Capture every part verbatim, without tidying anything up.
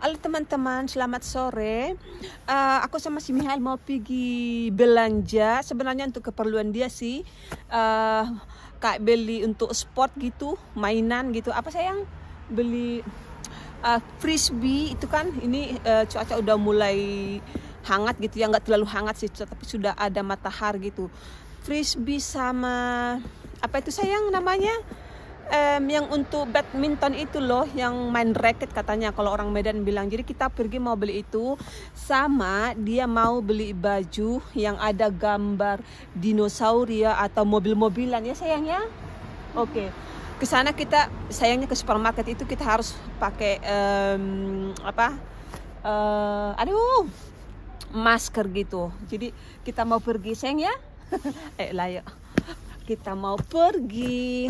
Halo teman-teman, selamat sore. Uh, aku sama si Mihael mau pergi belanja. Sebenarnya untuk keperluan dia sih, uh, kayak beli untuk sport gitu, mainan gitu. Apa sayang? Beli uh, frisbee itu kan. Ini uh, cuaca udah mulai hangat gitu ya, nggak terlalu hangat sih, tapi sudah ada matahari gitu. Frisbee sama apa itu sayang namanya? Um, yang untuk badminton itu loh, yang main racket katanya kalau orang Medan bilang. Jadi kita pergi mau beli itu, sama dia mau beli baju yang ada gambar dinosaurus ya, atau mobil-mobilan ya sayang ya. Oke, ke sana kita, sayangnya ke supermarket itu kita harus pakai um, apa? Uh, aduh, masker gitu. Jadi kita mau pergi sayang ya. Eh lah yuk, kita mau pergi.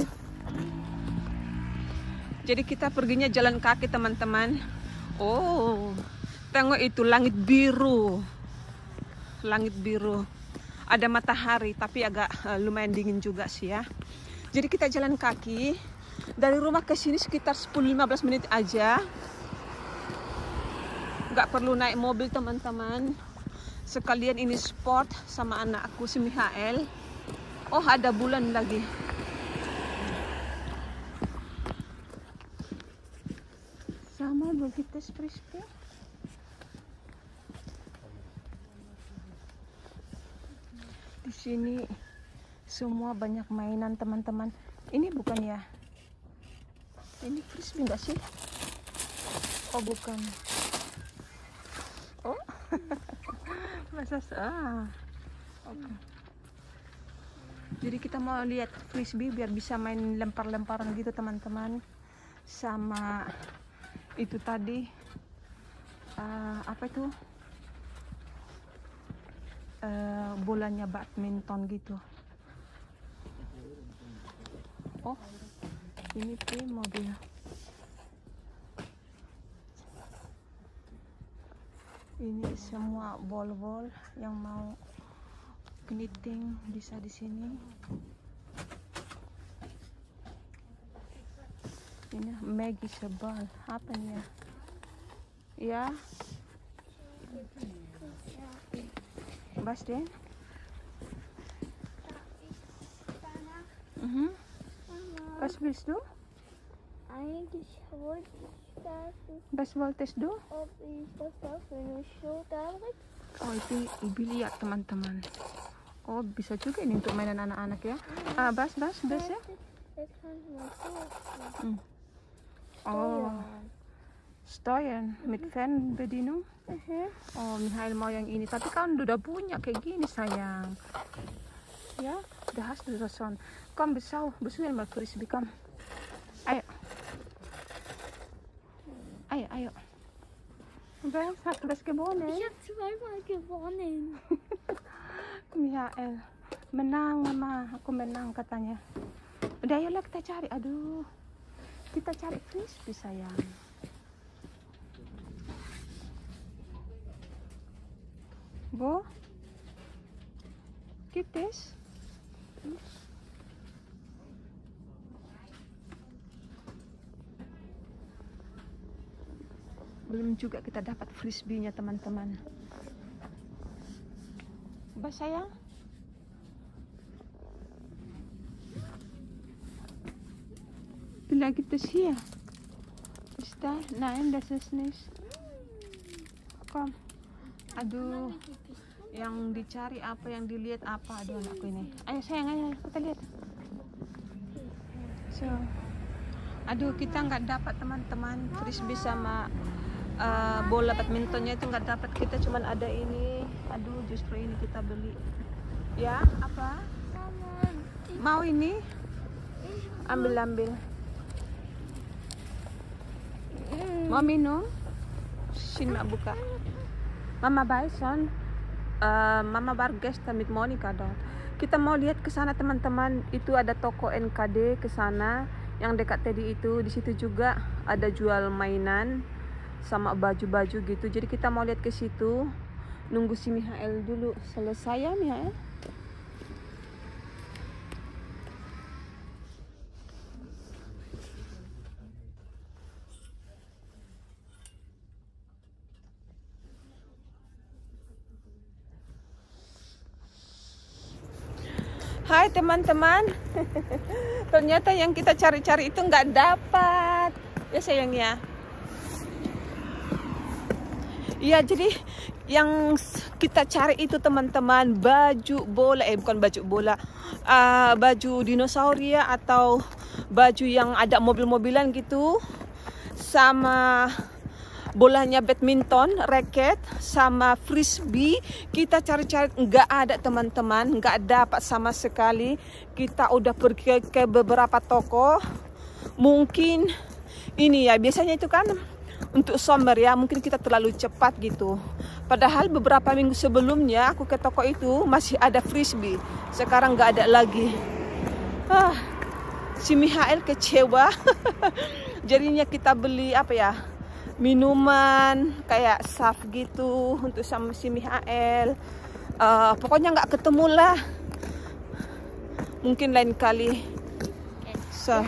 Jadi kita perginya jalan kaki teman-teman. Oh, tengok itu langit biru. Langit biru. Ada matahari tapi agak uh, lumayan dingin juga sih ya. Jadi kita jalan kaki. Dari rumah ke sini sekitar sepuluh sampai lima belas menit aja. Nggak perlu naik mobil teman-teman. Sekalian ini sport sama anak aku si Mihael. Oh, ada bulan lagi. Sama begitu frisbee. Di sini semua banyak mainan teman-teman. Ini bukan ya? Ini frisbee enggak sih? Oh bukan. Oh, masa ah. Oke. Okay. Jadi kita mau lihat frisbee biar bisa main lempar-lemparan gitu teman-teman. Sama itu tadi uh, apa itu uh, bolanya badminton gitu. Oh, ini tuh mobil. Ini semua bol-bol yang mau kniting bisa di sini. Ini Maggie sebal apa nih ya? Ya, Bas deh. Mhm. Was willst du? Eigentlich wollte ich das. Was wolltest du? Ob ich das auch für eine Show darf? Oh, itu biliar teman-teman. Oh, bisa juga ini untuk mainan anak-anak ya. Ah, Bas, Bas, Bas ya. Jetzt kann man so. Hmm. Oh, steuern mit Fernbedienung. Mhm. Oh, Mihael mau yang ini. Tapi kan udah punya kayak gini sayang. Ja, da hast du das schon. Komm, beschau, besuchen mal Frisbee, komm. Ayo. Ayo, ayo. Wer hat das gewonnen? Ich habe zweimal gewonnen. Mihael, menang mama. Aku menang katanya. Udah ayolah kita cari. Aduh. Kita cari frisbee sayang. Bo? Gibt es? Belum juga kita dapat frisbee-nya teman-teman. Ba sayang? Vielleicht gibt es hier. Ist da? Nein, das ist nicht. Komm. Aduh. Yang dicari apa, yang dilihat apa? Aduh anakku ini. Ayo sayang, ayo kita lihat. So. Aduh, kita nggak dapat teman-teman frisbee sama uh, bola badmintonnya itu nggak dapat. Kita cuman ada ini. Aduh, justru ini kita beli. Ya, apa? Mau ini? Ambil-ambil. Mau minum? Sini mak buka. Mama Bison, uh, Mama Vargas mit Monica dong. Kita mau lihat ke sana teman-teman. Itu ada toko N K D ke sana yang dekat tadi itu. Di situ juga ada jual mainan sama baju-baju gitu. Jadi kita mau lihat ke situ. Nunggu si Mihael dulu selesai ya Mihael. Hai teman-teman. Ternyata yang kita cari-cari itu nggak dapat. Ya sayangnya. Iya, jadi yang kita cari itu teman-teman baju bola, eh bukan baju bola, uh, baju dinosauria atau baju yang ada mobil-mobilan gitu, sama bolanya badminton, racket, sama frisbee. Kita cari-cari nggak ada teman-teman, nggak dapat sama sekali. Kita udah pergi ke, ke beberapa toko. Mungkin ini ya, biasanya itu kan untuk summer ya, mungkin kita terlalu cepat gitu. Padahal beberapa minggu sebelumnya aku ke toko itu masih ada frisbee. Sekarang nggak ada lagi. Ah, si Mihael kecewa. Jadinya kita beli apa ya, minuman kayak saf gitu untuk sama si Mihael. Uh, pokoknya nggak ketemu lah. Mungkin lain kali. So.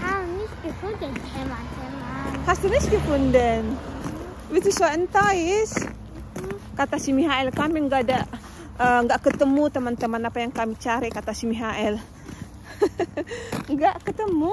Hast du nicht gefunden? Itu so entais. Kata si Mihael, kami nggak ada, nggak uh, ketemu teman-teman apa yang kami cari, kata si Mihael. Nggak ketemu.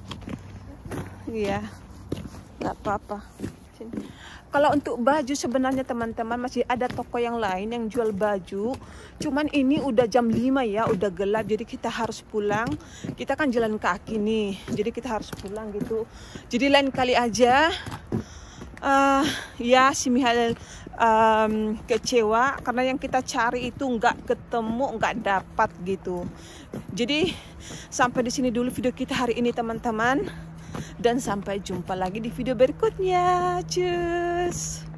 Iya, nggak apa-apa. Kalau untuk baju sebenarnya teman-teman masih ada toko yang lain yang jual baju. Cuman ini udah jam lima ya, udah gelap, jadi kita harus pulang. Kita kan jalan kaki nih, jadi kita harus pulang gitu. Jadi lain kali aja. Uh, ya si Mihael um, kecewa karena yang kita cari itu nggak ketemu, nggak dapat gitu. Jadi sampai di sini dulu video kita hari ini teman-teman. Dan sampai jumpa lagi di video berikutnya. Cus.